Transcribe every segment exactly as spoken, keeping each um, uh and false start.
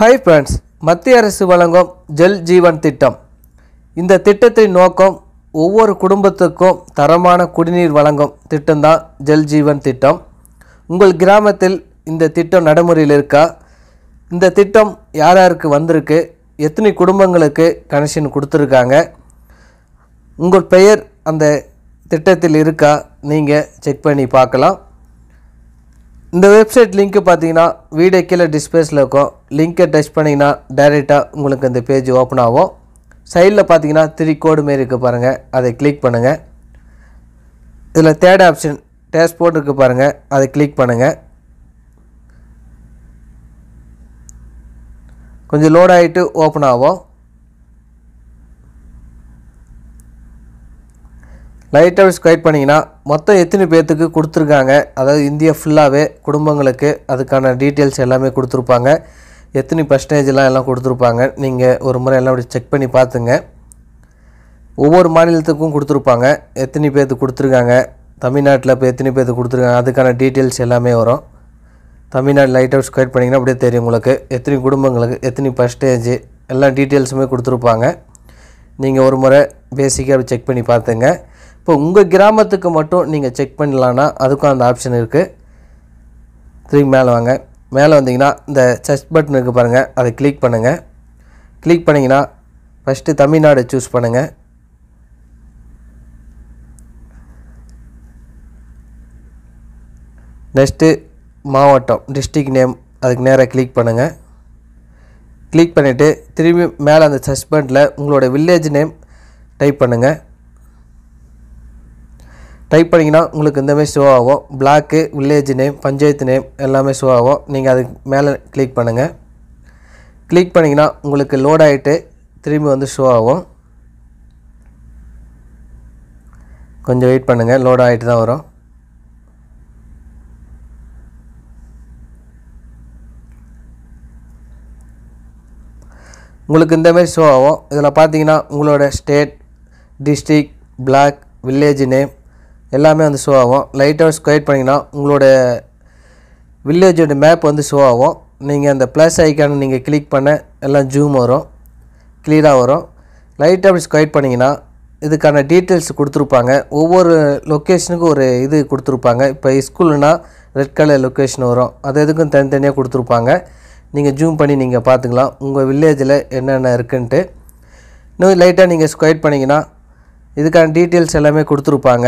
Hi friends, மத்திய அரசு வழங்கும் ஜல் ஜீவன் திட்டம். இந்த திட்டத்தின் நோக்கம் ஒவ்வொரு குடும்பத்துக்கும் தரமான குடிநீர் வழங்கும் திட்டம் தான் ஜல் ஜீவன் திட்டம். உங்கள் கிராமத்தில் இந்த திட்டம் நடைமுறையில் இருக்கா? இந்த திட்டம் யார் யாருக்கு வந்திருக்கு? எத்தனை குடும்பங்களுக்கு கனெக்ஷன் கொடுத்துருக்காங்க? உங்கள் பெயர் அந்த திட்டத்தில் இருக்கா? நீங்கள் செக் பண்ணி பார்க்கலாம். இந்த வெப்சைட் லிங்க் பார்த்தீங்கன்னா வீடியோ கீழே டிஸ்பிளேஸில் இருக்கும். லிங்கை டச் பண்ணிங்கன்னா டைரெக்டாக உங்களுக்கு இந்த பேஜ் ஓப்பன் ஆகும். சைடில் பார்த்தீங்கன்னா த்ரீ கோடு மாரி இருக்குது பாருங்கள், அதை கிளிக் பண்ணுங்கள். இதில் தேர்ட் ஆப்ஷன் டேஷ்போர்ட் இருக்குது பாருங்கள், அதை கிளிக் பண்ணுங்கள். கொஞ்சம் லோட் ஆகிட்டு ஓப்பன் ஆகும். லைட்டாக ஸ்வைப் பண்ணிங்கன்னா மொத்தம் எத்தனை பேர்த்துக்கு கொடுத்துருக்காங்க, அதாவது இந்தியா ஃபுல்லாகவே குடும்பங்களுக்கு அதுக்கான டீட்டெயில்ஸ் எல்லாமே கொடுத்துருப்பாங்க. எத்தனை பர்சன்டேஜ்லாம் எல்லாம் கொடுத்துருப்பாங்க. நீங்கள் ஒரு முறை எல்லாம் அப்படி செக் பண்ணி பார்த்துங்க. ஒவ்வொரு மாநிலத்துக்கும் கொடுத்துருப்பாங்க. எத்தனை பேர்த்துக்கு கொடுத்துருக்காங்க, தமிழ்நாட்டில் இப்போ எத்தனை பேர்த்துக்கு கொடுத்துருக்காங்க, அதுக்கான டீட்டெயில்ஸ் எல்லாமே வரும். தமிழ்நாடு லைட்டாக ஸ்வைப் பண்ணிங்கன்னா அப்படியே தெரியும் உங்களுக்கு எத்தனை குடும்பங்களுக்கு எத்தனை பர்சன்டேஜ் எல்லா டீட்டெயில்ஸுமே கொடுத்துருப்பாங்க. நீங்கள் ஒரு முறை பேசிக்காக அப்படி செக் பண்ணி பார்த்துங்க. இப்போ உங்கள் கிராமத்துக்கு மட்டும் நீங்கள் செக் பண்ணலான்னா அதுக்கும் அந்த ஆப்ஷன் இருக்குது. திரும்பி மேலே வாங்க. மேலே வந்தீங்கன்னா இந்த சர்ச் பட்டன் இருக்குது பாருங்கள், அதை கிளிக் பண்ணுங்கள். கிளிக் பண்ணிங்கன்னா ஃபஸ்ட்டு தமிழ்நாடு சூஸ் பண்ணுங்கள். நெக்ஸ்ட்டு மாவட்டம் டிஸ்ட்ரிக்ட் நேம், அதுக்கு நேராக கிளிக் பண்ணுங்கள். கிளிக் பண்ணிவிட்டு திரும்பி மேலே அந்த சர்ச் பட்டனில் உங்களோட வில்லேஜ் நேம் டைப் பண்ணுங்கள். டைப் பண்ணிங்கன்னா உங்களுக்கு இந்தமாதிரி ஷோ ஆகும். Block, village name, panchayat name எல்லாமே ஷோ ஆகும். நீங்கள் அதுக்கு மேலே கிளிக் பண்ணுங்கள். கிளிக் பண்ணிங்கன்னா உங்களுக்கு லோட் ஆகிட்டு திரும்பி வந்து ஷோ ஆகும். கொஞ்சம் வெயிட் பண்ணுங்கள், லோட் ஆகிட்டு தான் வரும். உங்களுக்கு இந்தமாரி ஷோ ஆகும். இதில் பார்த்தீங்கன்னா உங்களோட state, district, block, village name எல்லாமே வந்து ஷோ ஆகும். லைட்டாக ஸ்வைப் பண்ணிங்கன்னா உங்களோட வில்லேஜோட மேப் வந்து ஷோ ஆகும். நீங்கள் அந்த ப்ளஸ் ஐக்கான நீங்கள் கிளிக் பண்ண எல்லாம் ஜூம் வரும், கிளியராக வரும். லைட்டாக அப்படி ஸ்வைப் பண்ணிங்கன்னா இதுக்கான டீட்டெயில்ஸ் கொடுத்துருப்பாங்க. ஒவ்வொரு லொக்கேஷனுக்கும் ஒரு இது கொடுத்துருப்பாங்க. இப்போ ஸ்கூல்னால் ரெட் கலர் லொக்கேஷன் வரும், அது எதுக்கும் தனித்தனியாக கொடுத்துருப்பாங்க. நீங்கள் ஜூம் பண்ணி நீங்கள் பார்த்துக்கலாம் உங்கள் வில்லேஜில் என்னென்ன இருக்குன்ட்டு. இன்னும் லைட்டாக நீங்கள் ஸ்வைப் பண்ணிங்கன்னா இதுக்கான டீட்டெயில்ஸ் எல்லாமே கொடுத்துருப்பாங்க.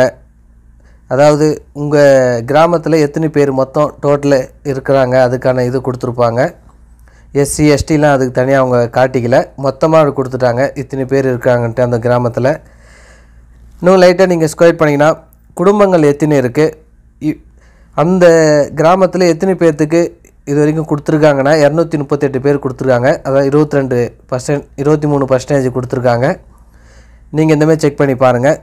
அதாவது உங்கள் கிராமத்தில் எத்தனை பேர் மொத்தம் டோட்டல் இருக்கிறாங்க அதுக்கான இது கொடுத்துருப்பாங்க. எஸ்சி எஸ்டிலாம் அதுக்கு தனியாக அவங்க காட்டிக்கல, மொத்தமாக கொடுத்துட்டாங்க இத்தனை பேர் இருக்காங்கன்ட்டு அந்த கிராமத்தில். இன்னும் லைட்டாக நீங்கள் ஸ்வைப் பண்ணிங்கன்னா குடும்பங்கள் எத்தனை இருக்குது, அந்த கிராமத்தில் எத்தனை பேர்த்துக்கு இது வரைக்கும் கொடுத்துருக்காங்கன்னா இரநூத்தி முப்பத்தெட்டு பேர் கொடுத்துருக்காங்க. அதாவது இருபத்தி ரெண்டு பர்சன்ட் இருபத்தி மூணு பர்சன்டேஜ் கொடுத்துருக்காங்க. நீங்கள் இந்தமாதிரி செக் பண்ணி பாருங்கள்.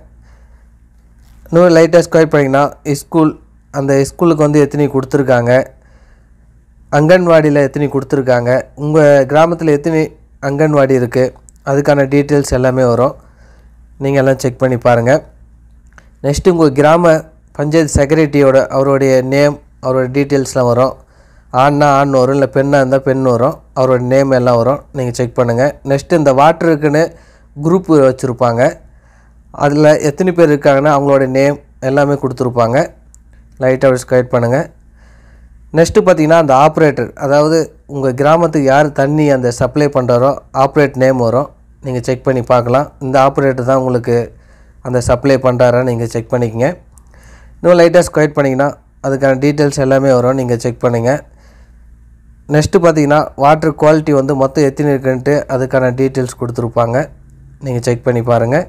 இன்னும் லைட்டாக ஸ்வைப் பண்ணிங்கன்னா ஸ்கூல், அந்த ஸ்கூலுக்கு வந்து எத்தனை கொடுத்துருக்காங்க, அங்கன்வாடியில் எத்தனை கொடுத்துருக்காங்க, உங்கள் கிராமத்தில் எத்தனை அங்கன்வாடி இருக்குது அதுக்கான டீட்டெயில்ஸ் எல்லாமே வரும். நீங்கள் எல்லாம் செக் பண்ணி பாருங்கள். நெக்ஸ்ட்டு உங்கள் கிராம பஞ்சாயத்து செக்ரட்டரியோட அவருடைய நேம், அவரோட டீட்டெயில்ஸ்லாம் வரும். ஆண்னா ஆண் வரும், இல்லை பெண்ணாக இருந்தால் பெண் வரும், அவரோட நேம் எல்லாம் வரும். நீங்கள் செக் பண்ணுங்கள். நெக்ஸ்ட்டு இந்த வாட்டருக்குன்னு குரூப் வச்சுருப்பாங்க, அதில் எத்தனை பேர் இருக்காங்கன்னா அவங்களோட நேம் எல்லாமே கொடுத்துருப்பாங்க. லைட்டாக ஸ்வைப் பண்ணுங்கள். நெக்ஸ்ட்டு பார்த்திங்கன்னா அந்த ஆப்ரேட்டர், அதாவது உங்கள் கிராமத்துக்கு யார் தண்ணி அந்த சப்ளை பண்ணுறாரோ ஆப்ரேட் நேம் வரும். நீங்கள் செக் பண்ணி பார்க்கலாம். இந்த ஆப்ரேட்டர் தான் உங்களுக்கு அந்த சப்ளை பண்ணுறாரான்னு நீங்கள் செக் பண்ணிக்கங்க. இன்னும் லைட்டாக ஸ்வைப் பண்ணிங்கன்னா அதுக்கான டீட்டெயில்ஸ் எல்லாமே வரும். நீங்கள் செக் பண்ணுங்கள். நெக்ஸ்ட்டு பார்த்திங்கன்னா வாட்டர் குவாலிட்டி வந்து மொத்தம் எத்தனை இருக்குன்ட்டு அதுக்கான டீட்டெயில்ஸ் கொடுத்துருப்பாங்க. நீங்கள் செக் பண்ணி பாருங்கள்.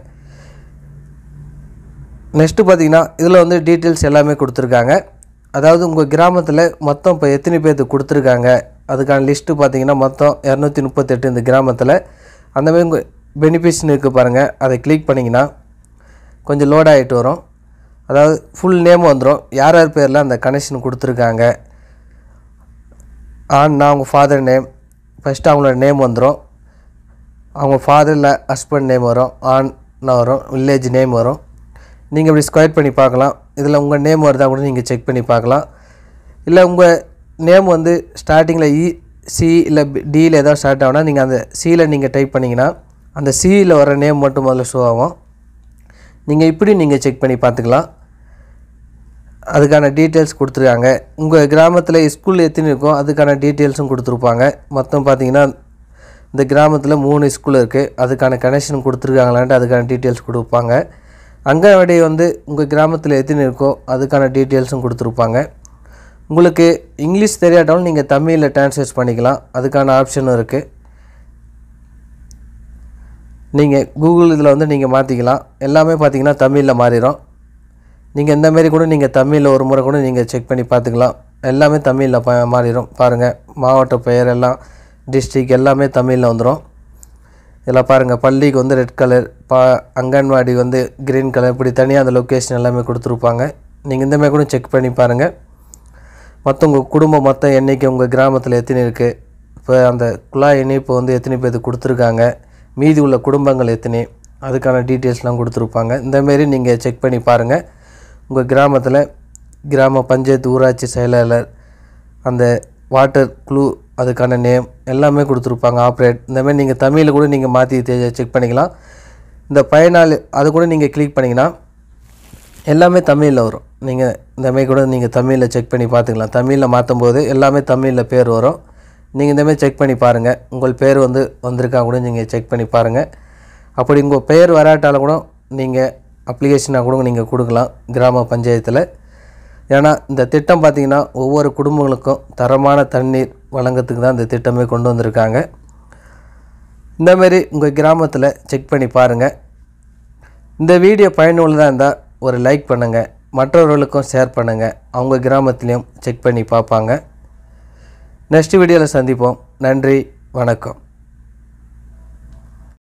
நெக்ஸ்ட்டு பார்த்திங்கன்னா இதில் வந்து டீட்டெயில்ஸ் எல்லாமே கொடுத்துருக்காங்க. அதாவது உங்கள் கிராமத்தில் மொத்தம் இப்போ எத்தனை பேர்த்துக்கு கொடுத்துருக்காங்க அதுக்கான லிஸ்ட்டு பார்த்திங்கன்னா மொத்தம் இரநூத்தி முப்பத்தெட்டு இந்த கிராமத்தில். அந்தமாதிரி உங்கள் பெனிஃபிட்ஸ்னு இருக்குது பாருங்கள், அதை கிளிக் பண்ணிங்கன்னா கொஞ்சம் லோட் ஆகிட்டு வரும். அதாவது ஃபுல் நேம் வந்துடும், யார் யார் பேரில் அந்த கனெக்ஷன் கொடுத்துருக்காங்க. ஆண்னா அவங்க ஃபாதர் நேம், ஃபஸ்ட்டு அவங்களோட நேம் வந்துடும். அவங்க ஃபாதரில் ஹஸ்பண்ட் நேம் வரும், ஆண்னா வரும், வில்லேஜ் நேம் வரும். நீங்கள் இப்படி ஸ்கொயர் பண்ணி பார்க்கலாம். இதில் உங்கள் நேம் வருதா கூட நீங்கள் செக் பண்ணி பார்க்கலாம். இல்லை உங்கள் நேம் வந்து ஸ்டார்டிங்கில் இ சி இல்லை டியில் ஏதாவது ஸ்டார்ட் ஆகுனா நீங்கள் அந்த சியில் நீங்கள் டைப் பண்ணிங்கன்னா அந்த சியில் வர நேம் மட்டும் முதல்ல ஷோ ஆகும். நீங்கள் இப்படி நீங்கள் செக் பண்ணி பார்த்துக்கலாம். அதுக்கான டீட்டெயில்ஸ் கொடுத்துருக்காங்க. உங்கள் கிராமத்தில் ஸ்கூல் எத்தனை இருக்கோ அதுக்கான டீட்டெயில்ஸும் கொடுத்துருப்பாங்க. மொத்தம் பார்த்தீங்கன்னா இந்த கிராமத்தில் மூணு ஸ்கூல் இருக்குது. அதுக்கான கனெக்ஷன் கொடுத்துருக்காங்களான்ட்டு அதுக்கான டீட்டெயில்ஸ் கொடுப்பாங்க. அங்கன்வாடி வந்து உங்கள் கிராமத்தில் எத்தனை இருக்கோ அதுக்கான டீட்டெயில்ஸும் கொடுத்துருப்பாங்க. உங்களுக்கு இங்கிலீஷ் தெரியாட்டாலும் நீங்கள் தமிழில் ட்ரான்ஸ்லேட் பண்ணிக்கலாம். அதுக்கான ஆப்ஷனும் இருக்குது. நீங்கள் கூகுள் இதில் வந்து நீங்கள் மாற்றிக்கலாம். எல்லாமே பார்த்தீங்கன்னா தமிழில் மாறிடும். நீங்கள் இந்தமாரி கூட நீங்கள் தமிழில் ஒரு முறை கூட நீங்கள் செக் பண்ணி பார்த்துக்கலாம். எல்லாமே தமிழில் ப மாறிடும். பாருங்கள், மாவட்ட பெயர் எல்லாம் டிஸ்ட்ரிக் எல்லாமே தமிழில் வந்துடும். இதில் பாருங்கள், பள்ளிக்கு வந்து ரெட் கலர், பா அங்கன்வாடி வந்து க்ரீன் கலர், இப்படி தனியாக அந்த லொக்கேஷன் எல்லாமே கொடுத்துருப்பாங்க. நீங்கள் இந்தமாதிரி கூட செக் பண்ணி பாருங்கள். மொத்தம் உங்கள் குடும்பம் மொத்தம் எண்ணிக்கை உங்கள் கிராமத்தில் எத்தனை இருக்குது, இப்போ அந்த குழாய் இணைப்பு வந்து எத்தனை பேருக்கு கொடுத்துருக்காங்க, மீதி உள்ள குடும்பங்கள் எத்தனை, அதுக்கான டீட்டெயில்ஸ்லாம் கொடுத்துருப்பாங்க. இந்தமாரி நீங்கள் செக் பண்ணி பாருங்கள். உங்கள் கிராமத்தில் கிராம பஞ்சாயத்து ஊராட்சி செயலாளர் அந்த வாட்டர் குழு அதுக்கான நேம் எல்லாமே கொடுத்துருப்பாங்க. ஆப்ரேட் இந்தமாரி நீங்கள் தமிழில் கூட நீங்கள் மாற்றி செக் பண்ணிக்கலாம். இந்த பயனாளி அது கூட நீங்கள் கிளிக் பண்ணிங்கன்னா எல்லாமே தமிழில் வரும். நீங்கள் இந்தமாரி கூட நீங்கள் தமிழில் செக் பண்ணி பார்த்துக்கலாம். தமிழில் மாற்றும் போது எல்லாமே தமிழில் பேர் வரும். நீங்கள் இந்தமாரி செக் பண்ணி பாருங்கள். உங்கள் பேர் வந்து வந்திருக்கா கூட நீங்கள் செக் பண்ணி பாருங்கள். அப்படி உங்கள் பெயர் வராட்டாலும் கூட நீங்கள் அப்ளிகேஷனாக கூட நீங்கள் கொடுக்கலாம் கிராம பஞ்சாயத்தில். ஏன்னா இந்த திட்டம் பார்த்திங்கன்னா ஒவ்வொரு குடும்பங்களுக்கும் தரமான தண்ணீர் வழங்கத்துக்கு தான் இந்த திட்டமே கொண்டு வந்திருக்காங்க. இந்தமாரி உங்கள் கிராமத்தில் செக் பண்ணி பாருங்கள். இந்த வீடியோ பயனுள்ளதாக இருந்தால் ஒரு லைக் பண்ணுங்கள், மற்றவர்களுக்கும் ஷேர் பண்ணுங்கள். அவங்க கிராமத்துலேயும் செக் பண்ணி பார்ப்பாங்க. நெக்ஸ்ட் வீடியோவில் சந்திப்போம். நன்றி, வணக்கம்.